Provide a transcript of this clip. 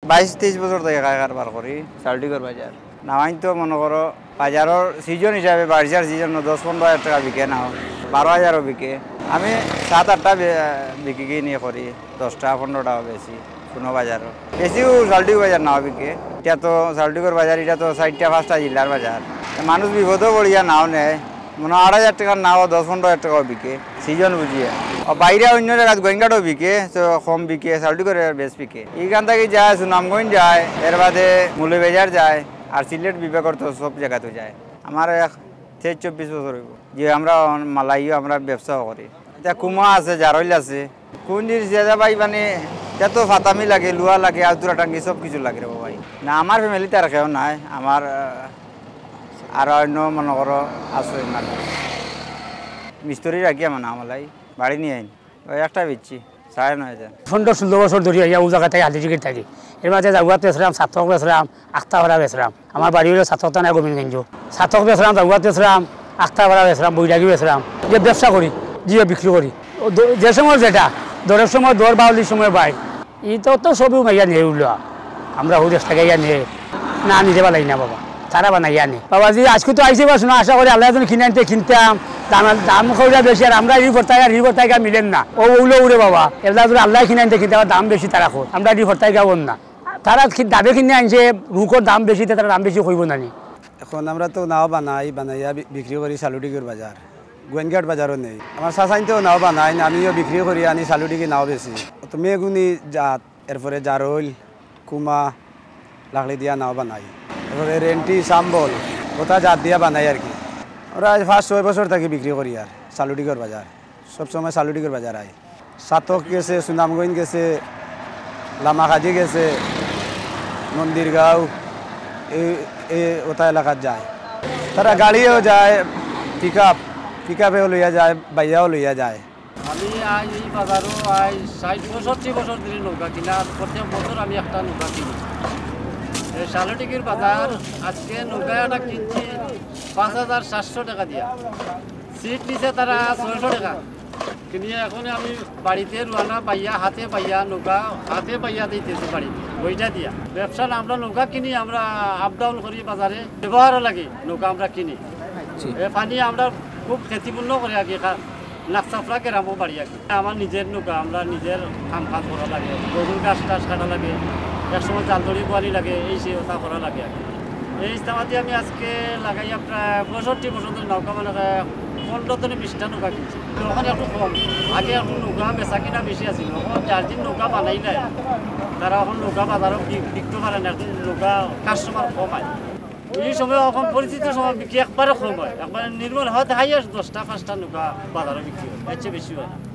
22-23 বছর থেকে কারবার করি শালটিগড় বাজার। নামাইন তো মনে করো বাজারের সিজন হিসাবে বারিশার সিজন 10-15 হাজার টাকা বিকে নাও, 12,000ও বিকে। আমি 7-8টা বিক্রি নিয়ে করি, 10টা 15টা বেশি কোনো বাজারও বেশিও শালটিগড় বাজার নাও বিকে। এটা তো শালটিগড় বাজার, এটা তো 4টা-5টা জেলার বাজার। মানুষ বিপদও পড়িয়া নাও নেয়, মনে 8,000 টাকার নাও 10-15 হাজার টাকাও বিকে সিজন বুঝিয়ে। বাইরে অন্য জায়গায় গোয়েঙ্গাটও বিকে, কম বিকে, শালটিগড়ে বেশ বিকে। এইখান থেকে যায় সুনামগঞ্জ যায়, এর বাদে মৌলভীবাজার যায়, আর সিলেট বিভাগের তো সব জায়গাতে যায়। আমার 23-24 বছর হইব যে আমরা মালাইও আমরা ব্যবসাও করি। এটা কুমা আছে, জারইল আছে, কোন জিনিস ভাই মানে এত ফাতামি লাগে, লুহা লাগে, আউতুরা টাঙ্গি সব কিছু লাগে রে ভাই। না আমার ফ্যামিলিতে আর কেউ নাই, আমার আর অন্য মনে করো আছে মানে মিস্ত্রি রাখিয়া মানে আমালাই বাড়ি নিয়ে আইন ওই একটা বেচছি 9,500। 15-16 বছর ধরে ও জায়গা থেকে হাতি টিকিট থাকি। এর মাঝে জাগুয়াত বেসলাম, সাতক বেসলাম, আখতাপাড়া বেসলাম। আমার বাড়ি হলো সাতকতা নাই গোবিন্দগঞ্জ। সাতক বেসলাম, জাগুয়াত বেসলাম, আখতাপাড়া বেসলাম, বৈরাগী বেসলাম। যে ব্যবসা করি, জিও বিক্রি করি, যে সময় যেটা দরের সময় দর বাউলির সময় বাই এটা তো সবই মাইয়া নিয়ে উঠলো। আমরা হুদেশ থেকে ইয়া নিয়ে না নিতে পারি না বাবা, তারা বানাইয়া নে বাবাজি। আজকে তো আইসে বসুন, আশা করি আল্লাহ কিনে আনতে কিনতাম, দাম খৌরা বেশি, আর আমরা রিপোর্টাইগা মিলেন না। ও উলো উড়ে বাবা, এগুলা যদি আল্লাহ কিনে আনতে কিনতে দাম বেশি তারা খোঁজ, আমরা রিপোর্টাইগা বল না। তারা দামে কিনে আনছে, রুকর দাম বেশি, তারা দাম বেশি কইব না নি। এখন আমরা তো নাও বানাইয়া বিক্রি করি শালটিগড় বাজার, গোয়েনঘাট বাজারও নেই। আমার চাচাইতেও নাও বানাই, আমিও বিক্রি করি আনি শালটিগি নাও বেশি। তো মেগুনি জাত, এরপরে জারইল, কুমা, লাকড়ি দিয়া নাও বানাই। এরপরে রেন্টি, সাম্বল ওটা জাত দিয়া বানাই আর কি। ওরা 5-6 বছর থেকে বিক্রি করি আর শালটিগড় বাজার, সবসময় শালটিগড় বাজার আয়। সাতক গেছে, সুনামগঞ্জ গেছে, লামাখাজি গেছে, মন্দিরগাঁও, এই ওটা এলাকাত যায়। তারা গাড়িও যায়, পিকআপেও লইয়া যায়, বাইয়াও লইয়া যায়। আমি এই বাজারও 60-65 বছর ধরে নৌকা কিনা, প্রত্যেক বছর আমি একটা নৌকা কিনি। এই শালটিগড় বাজার আজকে নৌকা একটা কিনছি 5,700 টাকা দিয়া, সিট নিচে তারা 600 টাকা কিনিয়ে। এখন আমি বাড়িতে রুয়ানা পাইয়া, হাতে পাইয়া নৌকা হাতে পাইয়া দিতেছি বাড়িতে বইটা দিয়া। ব্যবসা না, আমরা নৌকা কিনি, আমরা আপ ডাউন করি বাজারে, ব্যবহারও লাগে নৌকা আমরা কিনি। পানি আমরা খুব ক্ষতিপূর্ণ করে আর কি, নাকচাফরা কেরামও বাড়ি আর কি। আমার নিজের নৌকা, আমরা নিজের কাম কাজ করা লাগে, গরুর গাছ টাছ কাটা লাগে, একসময় জাল দড়ি পোয়ালি লাগে, এই সে ওটা করা লাগে আর কি। এই ইস্তামাতে আমি আজকে লাগাই প্রায় 65 বছর ধরে নৌকা মানে 15-20টা নৌকা কিনছি। তখন একটু কম, আগে এখন নৌকা বেচা কিনা বেশি আছিল। এখন যার দিন নৌকা বানাই নাই তারা এখন নৌকা বাজারও বিকতে পারে না, এখন নৌকা কাস্টমার কম হয়। এই সময় এখন পরিস্থিতির সময় বিক্রি একবারে কম হয়, একবারে নির্মল হয়, দেখাই 10টা 5টা নৌকা বাজারে বিক্রি হয়, এর চেয়ে বেশি হয় না।